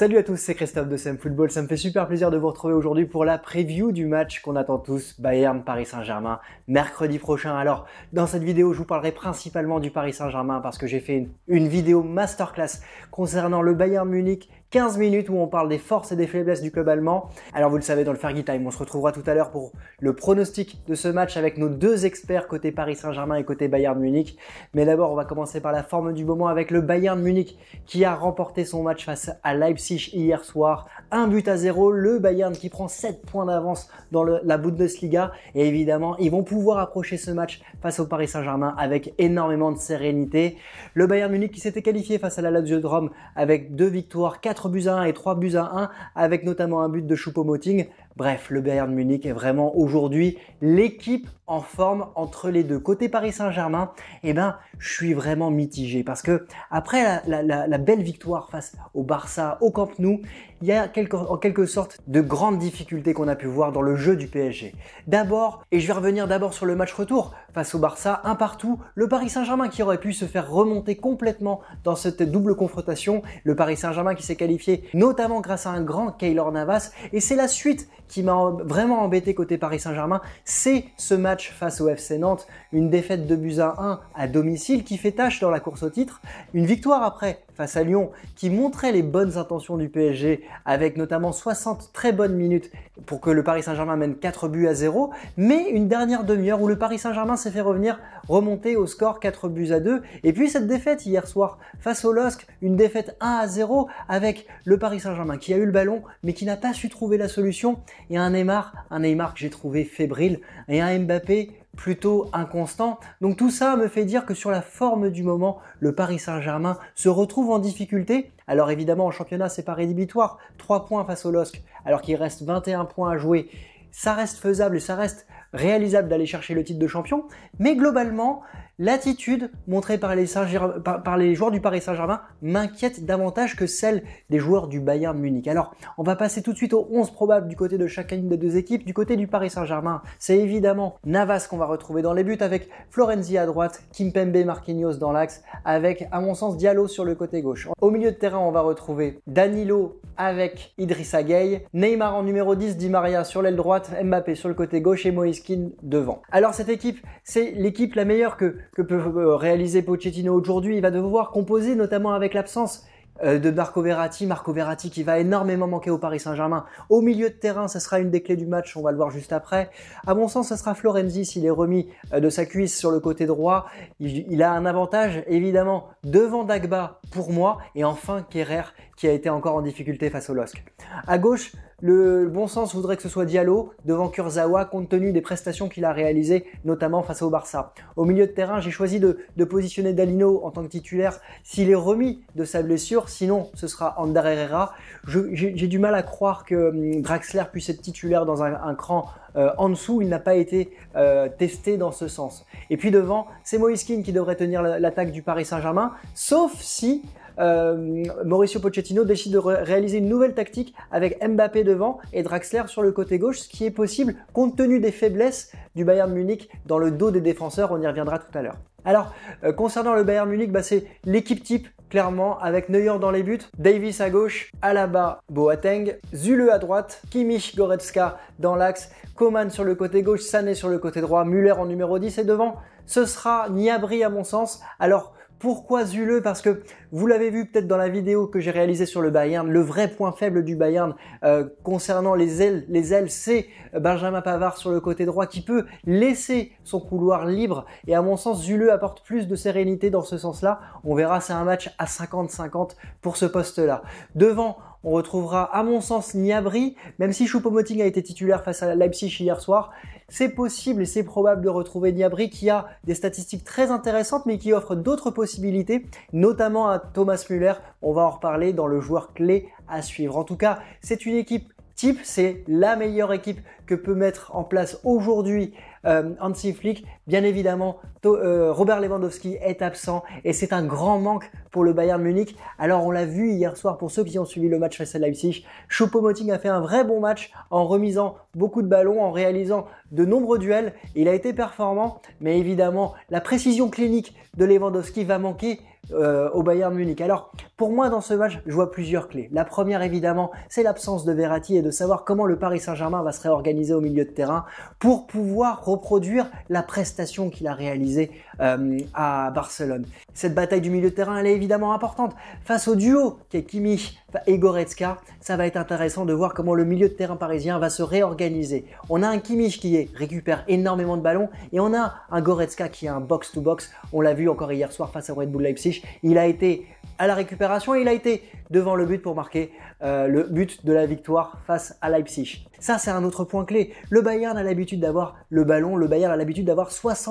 Salut à tous, c'est Christophe de Sam Football. Ça me fait super plaisir de vous retrouver aujourd'hui pour la preview du match qu'on attend tous, Bayern-Paris Saint-Germain, mercredi prochain. Alors, dans cette vidéo, je vous parlerai principalement du Paris Saint-Germain parce que j'ai fait une vidéo masterclass concernant le Bayern Munich, 15 minutes où on parle des forces et des faiblesses du club allemand. Alors vous le savez, dans le Fergie Time, on se retrouvera tout à l'heure pour le pronostic de ce match avec nos deux experts côté Paris Saint-Germain et côté Bayern Munich. Mais d'abord, on va commencer par la forme du moment avec le Bayern Munich qui a remporté son match face à Leipzig hier soir. 1-0, le Bayern qui prend 7 points d'avance dans la Bundesliga. Et évidemment, ils vont pouvoir approcher ce match face au Paris Saint-Germain avec énormément de sérénité. Le Bayern Munich qui s'était qualifié face à la Lazio de Rome avec 2 victoires, 4-1 et 3-1, avec notamment un but de Choupo-Moting. Bref, le Bayern Munich est vraiment aujourd'hui l'équipe en forme entre les deux. Côté Paris Saint-Germain, je suis vraiment mitigé parce que après la belle victoire face au Barça, au Camp Nou, il y a en quelque sorte de grandes difficultés qu'on a pu voir dans le jeu du PSG. D'abord, et je vais revenir d'abord sur le match retour face au Barça, 1-1, le Paris Saint-Germain qui aurait pu se faire remonter complètement dans cette double confrontation, le Paris Saint-Germain qui s'est qualifié notamment grâce à un grand Keylor Navas, et c'est la suite qui m'a vraiment embêté côté Paris Saint-Germain, c'est ce match face au FC Nantes, une défaite de 2-1 à domicile qui fait tâche dans la course au titre, une victoire après face à Lyon qui montrait les bonnes intentions du PSG avec notamment 60 très bonnes minutes pour que le Paris Saint-Germain mène 4-0, mais une dernière demi-heure où le Paris Saint-Germain s'est fait remonter au score 4-2, et puis cette défaite hier soir face au LOSC, une défaite 1-0 avec le Paris Saint-Germain qui a eu le ballon mais qui n'a pas su trouver la solution, et un Neymar que j'ai trouvé fébrile, et un Mbappé plutôt inconstant. Donc tout ça me fait dire que sur la forme du moment, le Paris Saint-Germain se retrouve en difficulté. Alors évidemment, en championnat, c'est pas rédhibitoire. 3 points face au LOSC, alors qu'il reste 21 points à jouer. Ça reste faisable et ça reste réalisable d'aller chercher le titre de champion. Mais globalement, l'attitude montrée par les joueurs du Paris Saint-Germain m'inquiète davantage que celle des joueurs du Bayern Munich. Alors, on va passer tout de suite aux 11 probables du côté de chacune des deux équipes. Du côté du Paris Saint-Germain, c'est évidemment Navas qu'on va retrouver dans les buts avec Florenzi à droite, Kimpembe, Marquinhos dans l'axe, avec, à mon sens, Diallo sur le côté gauche. Au milieu de terrain, on va retrouver Danilo avec Idrissa Gueye, Neymar en numéro 10, Di Maria sur l'aile droite, Mbappé sur le côté gauche et Moïse Kean devant. Alors cette équipe, c'est l'équipe la meilleure que peut réaliser Pochettino aujourd'hui. Il va devoir composer notamment avec l'absence de Marco Verratti qui va énormément manquer au Paris Saint-Germain. Au milieu de terrain, ça sera une des clés du match, on va le voir juste après. À mon sens, ça sera Florenzi s'il est remis de sa cuisse sur le côté droit. Il a un avantage évidemment devant Dagba pour moi, et enfin Kerrer qui a été encore en difficulté face au LOSC. À gauche, le bon sens voudrait que ce soit Diallo devant Kurzawa compte tenu des prestations qu'il a réalisées notamment face au Barça. Au milieu de terrain, j'ai choisi de positionner Dalino en tant que titulaire s'il est remis de sa blessure, sinon ce sera Ander Herrera. J'ai du mal à croire que Draxler puisse être titulaire dans un cran en dessous, il n'a pas été testé dans ce sens. Et puis devant, c'est Moïse Kean qui devrait tenir l'attaque du Paris Saint-Germain, sauf si Mauricio Pochettino décide de réaliser une nouvelle tactique avec Mbappé devant et Draxler sur le côté gauche, ce qui est possible compte tenu des faiblesses du Bayern Munich dans le dos des défenseurs, on y reviendra tout à l'heure. Alors, concernant le Bayern Munich, c'est l'équipe type, clairement, avec Neuer dans les buts, Davis à gauche, Alaba, Boateng, Zule à droite, Kimmich, Goretzka dans l'axe, Coman sur le côté gauche, Sané sur le côté droit, Müller en numéro 10 et devant, ce sera Gnabry à mon sens. Alors, pourquoi Zule? Parce que vous l'avez vu peut-être dans la vidéo que j'ai réalisée sur le Bayern, le vrai point faible du Bayern concernant les ailes, c'est Benjamin Pavard sur le côté droit qui peut laisser son couloir libre, et à mon sens Zule apporte plus de sérénité dans ce sens-là. On verra, c'est un match à 50-50 pour ce poste-là. Devant, on retrouvera à mon sens Gnabry, même si Choupo-Moting a été titulaire face à Leipzig hier soir. C'est possible et c'est probable de retrouver Gnabry qui a des statistiques très intéressantes mais qui offre d'autres possibilités, notamment à Thomas Müller. On va en reparler dans le joueur clé à suivre. En tout cas, c'est une équipe type, c'est la meilleure équipe que peut mettre en place aujourd'hui Hansi Flick. Bien évidemment, Robert Lewandowski est absent et c'est un grand manque pour le Bayern Munich. Alors on l'a vu hier soir pour ceux qui ont suivi le match face à Leipzig, Choupo-Moting a fait un vrai bon match en remisant beaucoup de ballons, en réalisant de nombreux duels. Il a été performant, mais évidemment la précision clinique de Lewandowski va manquer au Bayern Munich. Alors, pour moi, dans ce match, je vois plusieurs clés. La première, évidemment, c'est l'absence de Verratti et de savoir comment le Paris Saint-Germain va se réorganiser au milieu de terrain pour pouvoir reproduire la prestation qu'il a réalisée à Barcelone. Cette bataille du milieu de terrain, elle est évidemment importante. Face au duo qui est Kimmich et Goretzka, ça va être intéressant de voir comment le milieu de terrain parisien va se réorganiser. On a un Kimmich qui récupère énormément de ballons et on a un Goretzka qui a un box-to-box. On l'a vu encore hier soir face à Red Bull Leipzig. Il a été à la récupération et il a été devant le but pour marquer le but de la victoire face à Leipzig. Ça, c'est un autre point clé. Le Bayern a l'habitude d'avoir le ballon. Le Bayern a l'habitude d'avoir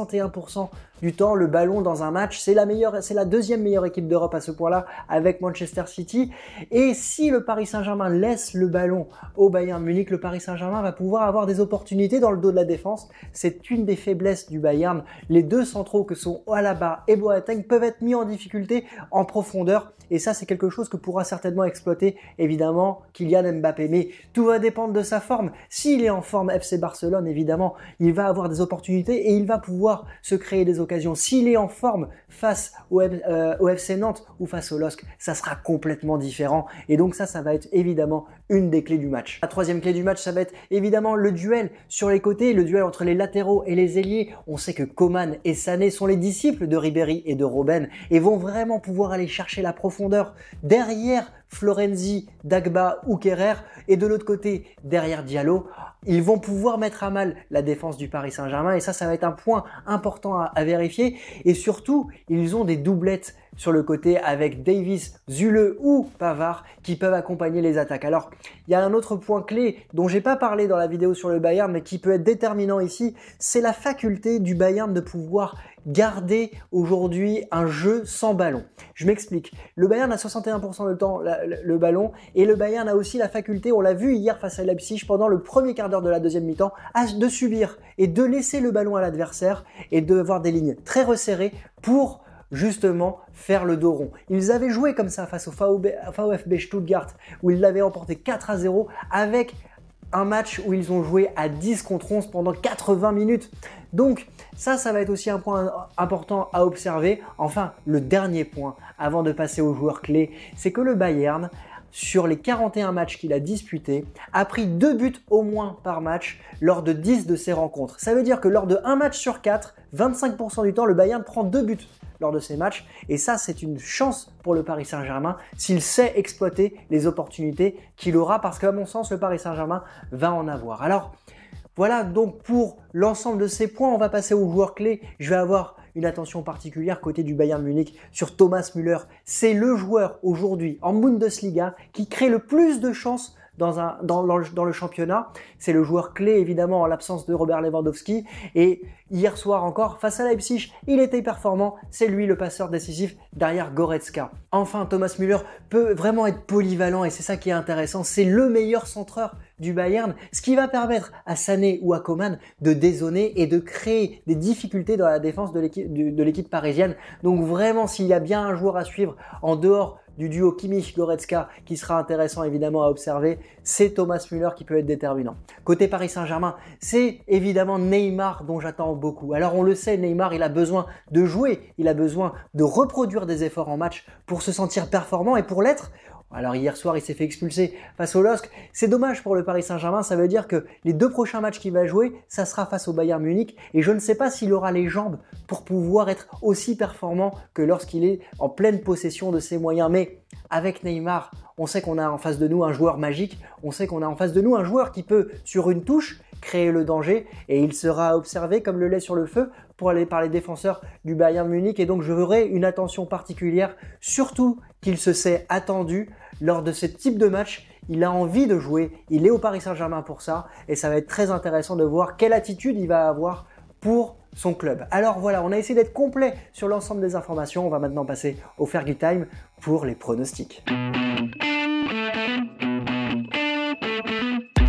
61% du temps le ballon dans un match. C'est la deuxième meilleure équipe d'Europe à ce point-là avec Manchester City. Et si le Paris Saint-Germain laisse le ballon au Bayern Munich, le Paris Saint-Germain va pouvoir avoir des opportunités dans le dos de la défense. C'est une des faiblesses du Bayern. Les deux centraux que sont Alaba et Boateng peuvent être mis en difficulté en profondeur. Et ça, c'est quelque chose que pourra certainement exploiter, évidemment, Kylian Mbappé. Mais tout va dépendre de sa forme. S'il est en forme FC Barcelone, évidemment, il va avoir des opportunités et il va pouvoir se créer des occasions. S'il est en forme face au FC Nantes ou face au LOSC, ça sera complètement différent. Et donc ça va être évidemment une des clés du match. La troisième clé du match, ça va être évidemment le duel sur les côtés, le duel entre les latéraux et les ailiers. On sait que Coman et Sané sont les disciples de Ribéry et de Robben et vont vraiment pouvoir aller chercher la profondeur derrière Florenzi, Dagba ou Kerrer et de l'autre côté derrière Diallo. Ils vont pouvoir mettre à mal la défense du Paris Saint-Germain et ça va être un point important à vérifier. Et surtout, ils ont des doublettes sur le côté avec Davies, Zule ou Pavard qui peuvent accompagner les attaques. Alors, il y a un autre point clé dont j'ai pas parlé dans la vidéo sur le Bayern mais qui peut être déterminant ici, c'est la faculté du Bayern de pouvoir garder aujourd'hui un jeu sans ballon. Je m'explique. Le Bayern a 61% du temps le ballon et le Bayern a aussi la faculté, on l'a vu hier face à Leipzig pendant le premier quart d'heure de la deuxième mi-temps, de subir et de laisser le ballon à l'adversaire et de avoir des lignes très resserrées pour justement faire le dos rond. Ils avaient joué comme ça face au VfB Stuttgart où ils l'avaient emporté 4-0 avec un match où ils ont joué à 10 contre 11 pendant 80 minutes. Donc ça va être aussi un point important à observer. Enfin, le dernier point avant de passer aux joueurs clés, c'est que le Bayern, sur les 41 matchs qu'il a disputés, a pris 2 buts au moins par match lors de 10 de ses rencontres. Ça veut dire que lors de 1 match sur 4, 25% du temps, le Bayern prend 2 buts lors de ces matchs. Et ça, c'est une chance pour le Paris Saint-Germain s'il sait exploiter les opportunités qu'il aura parce qu'à mon sens, le Paris Saint-Germain va en avoir. Alors, voilà donc pour l'ensemble de ces points, on va passer aux joueurs clés. Je vais avoir une attention particulière côté du Bayern Munich sur Thomas Müller. C'est le joueur aujourd'hui en Bundesliga qui crée le plus de chances dans le championnat. C'est le joueur clé évidemment en l'absence de Robert Lewandowski et hier soir encore face à Leipzig, il était performant, c'est lui le passeur décisif derrière Goretzka. Enfin, Thomas Müller peut vraiment être polyvalent et c'est ça qui est intéressant, c'est le meilleur centreur du Bayern, ce qui va permettre à Sané ou à Coman de dézonner et de créer des difficultés dans la défense de l'équipe parisienne. Donc vraiment, s'il y a bien un joueur à suivre en dehors du duo Kimmich-Goretzka qui sera intéressant évidemment à observer, c'est Thomas Müller qui peut être déterminant. Côté Paris Saint-Germain, c'est évidemment Neymar dont j'attends beaucoup. Alors on le sait, Neymar, il a besoin de jouer, il a besoin de reproduire des efforts en match pour se sentir performant et pour l'être. Alors hier soir, il s'est fait expulser face au LOSC. C'est dommage pour le Paris Saint-Germain, ça veut dire que les 2 prochains matchs qu'il va jouer, ça sera face au Bayern Munich et je ne sais pas s'il aura les jambes pour pouvoir être aussi performant que lorsqu'il est en pleine possession de ses moyens. Mais avec Neymar, on sait qu'on a en face de nous un joueur magique, on sait qu'on a en face de nous un joueur qui peut, sur une touche, créer le danger et il sera observé comme le lait sur le feu par les défenseurs du Bayern Munich et donc je ferai une attention particulière, surtout qu'il se sait attendu lors de ce type de match. Il a envie de jouer, il est au Paris Saint-Germain pour ça et ça va être très intéressant de voir quelle attitude il va avoir pour son club. Alors voilà, on a essayé d'être complet sur l'ensemble des informations. On va maintenant passer au Fergie Time pour les pronostics.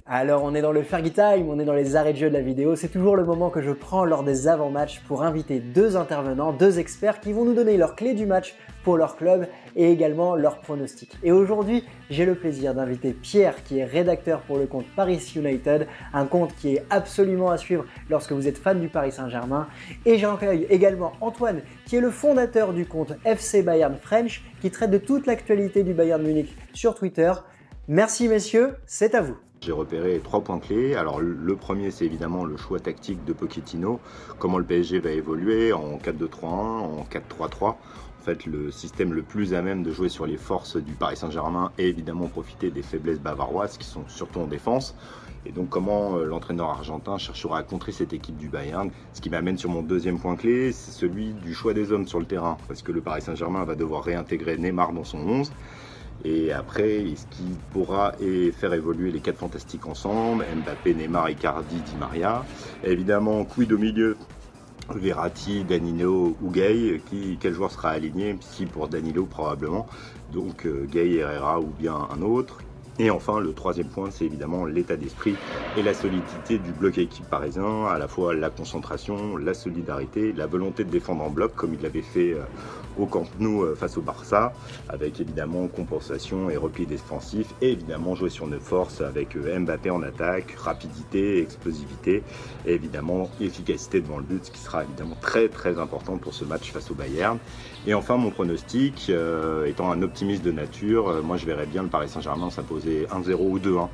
Alors on est dans le Fergie Time, on est dans les arrêts de jeu de la vidéo, c'est toujours le moment que je prends lors des avant-matchs pour inviter deux intervenants, deux experts qui vont nous donner leurs clés du match pour leur club et également leurs pronostics. Et aujourd'hui, j'ai le plaisir d'inviter Pierre qui est rédacteur pour le compte Paris United, un compte qui est absolument à suivre lorsque vous êtes fan du Paris Saint-Germain. Et j'accueille également Antoine qui est le fondateur du compte FC Bayern French qui traite de toute l'actualité du Bayern Munich sur Twitter. Merci messieurs, c'est à vous. J'ai repéré 3 points clés. Alors le premier, c'est évidemment le choix tactique de Pochettino, comment le PSG va évoluer en 4-2-3-1, en 4-3-3. En fait, le système le plus à même de jouer sur les forces du Paris Saint-Germain et évidemment profiter des faiblesses bavaroises qui sont surtout en défense. Et donc comment l'entraîneur argentin cherchera à contrer cette équipe du Bayern. Ce qui m'amène sur mon deuxième point clé, c'est celui du choix des hommes sur le terrain. Parce que le Paris Saint-Germain va devoir réintégrer Neymar dans son 11. Et après, est-ce qu'il pourra faire évoluer les 4 fantastiques ensemble, Mbappé, Neymar, Icardi, Di Maria. Et évidemment, quid au milieu, Verratti, Danilo ou Gay, quel joueur sera aligné? Si pour Danilo probablement, donc Gay, Herrera ou bien un autre. Et enfin, le troisième point, c'est évidemment l'état d'esprit et la solidité du bloc équipe parisien, à la fois la concentration, la solidarité, la volonté de défendre en bloc, comme il l'avait fait au Camp Nou face au Barça, avec évidemment compensation et repli défensif, et évidemment jouer sur nos forces avec Mbappé en attaque, rapidité, explosivité, et évidemment efficacité devant le but, ce qui sera évidemment très très important pour ce match face au Bayern. Et enfin, mon pronostic, étant un optimiste de nature, moi je verrais bien le Paris Saint-Germain s'imposer 1-0 ou 2-1,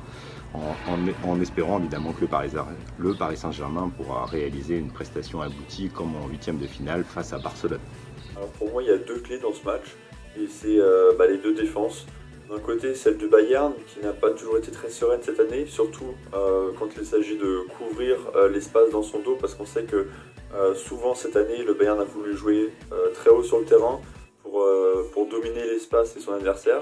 en espérant évidemment que le Paris Saint-Germain pourra réaliser une prestation aboutie comme en 8e de finale face à Barcelone. Alors pour moi, il y a 2 clés dans ce match, et c'est les 2 défenses. D'un côté, celle du Bayern, qui n'a pas toujours été très sereine cette année, surtout quand il s'agit de couvrir l'espace dans son dos, parce qu'on sait que souvent cette année, le Bayern a voulu jouer très haut sur le terrain pour dominer l'espace et son adversaire.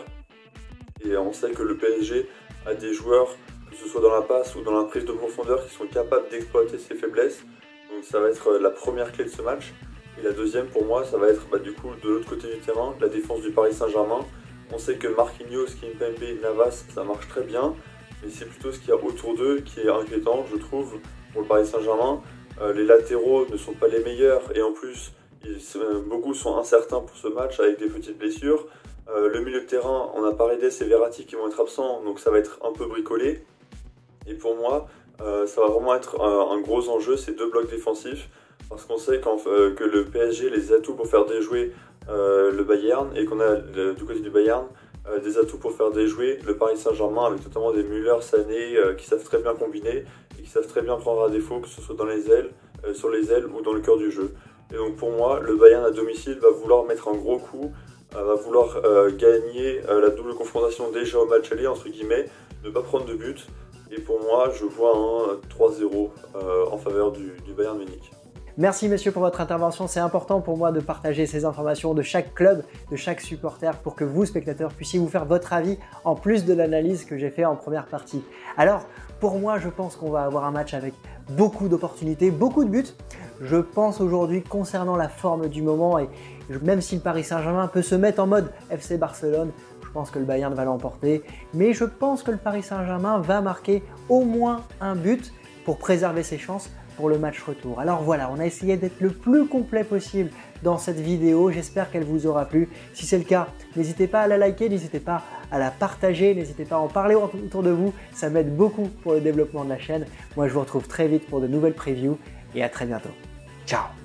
Et on sait que le PSG a des joueurs, que ce soit dans la passe ou dans la prise de profondeur, qui sont capables d'exploiter ses faiblesses. Donc ça va être la première clé de ce match. Et la deuxième pour moi, ça va être du coup de l'autre côté du terrain, la défense du Paris Saint-Germain. On sait que Marquinhos, Kimpembe, Navas, ça marche très bien, mais c'est plutôt ce qu'il y a autour d'eux qui est inquiétant, je trouve, pour le Paris Saint-Germain. Les latéraux ne sont pas les meilleurs et en plus, beaucoup sont incertains pour ce match avec des petites blessures. Le milieu de terrain, on a Paredes et Verratti qui vont être absents, donc ça va être un peu bricolé. Et pour moi, ça va vraiment être un gros enjeu, ces 2 blocs défensifs. Parce qu'on sait que le PSG a les atouts pour faire déjouer le Bayern et qu'on a du côté du Bayern des atouts pour faire déjouer le Paris Saint-Germain avec notamment des Müller, Sané qui savent très bien combiner et qui savent très bien prendre à défaut, que ce soit dans les ailes, sur les ailes ou dans le cœur du jeu. Et donc pour moi, le Bayern à domicile va vouloir mettre un gros coup, va vouloir gagner la double confrontation déjà au match aller, entre guillemets, ne pas prendre de but. Et pour moi, je vois un 3-0 en faveur du Bayern Munich. Merci messieurs pour votre intervention, c'est important pour moi de partager ces informations de chaque club, de chaque supporter pour que vous spectateurs puissiez vous faire votre avis en plus de l'analyse que j'ai fait en première partie. Alors pour moi je pense qu'on va avoir un match avec beaucoup d'opportunités, beaucoup de buts. Je pense aujourd'hui concernant la forme du moment et même si le Paris Saint-Germain peut se mettre en mode FC Barcelone, je pense que le Bayern va l'emporter, mais je pense que le Paris Saint-Germain va marquer au moins un but pour préserver ses chances pour le match retour. Alors voilà, on a essayé d'être le plus complet possible dans cette vidéo, j'espère qu'elle vous aura plu. Si c'est le cas, n'hésitez pas à la liker, n'hésitez pas à la partager, n'hésitez pas à en parler autour de vous, ça m'aide beaucoup pour le développement de la chaîne. Moi je vous retrouve très vite pour de nouvelles previews et à très bientôt. Ciao!